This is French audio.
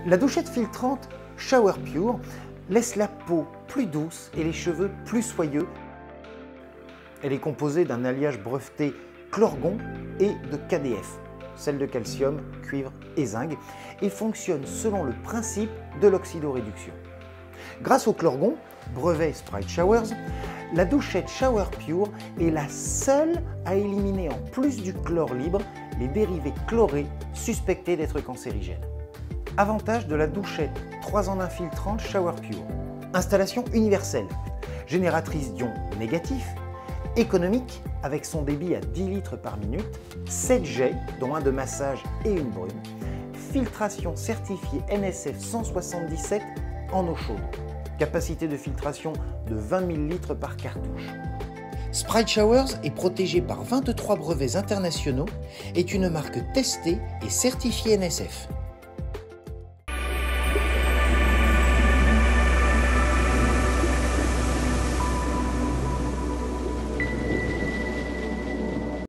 La douchette filtrante Shower Pure laisse la peau plus douce et les cheveux plus soyeux. Elle est composée d'un alliage breveté Chlorgon et de KDF, sel de calcium, cuivre et zinc, et fonctionne selon le principe de l'oxydoréduction. Grâce au Chlorgon, brevet Sprite Showers, la douchette Shower Pure est la seule à éliminer en plus du chlore libre les dérivés chlorés suspectés d'être cancérigènes. Avantage de la douchette 3 en 1 filtrante Shower Pure. Installation universelle, génératrice d'ions négatifs, économique avec son débit à 10 litres par minute, 7 jets dont un de massage et une brune, filtration certifiée NSF 177 en eau chaude, capacité de filtration de 20 000 litres par cartouche. Sprite Showers est protégé par 23 brevets internationaux, est une marque testée et certifiée NSF.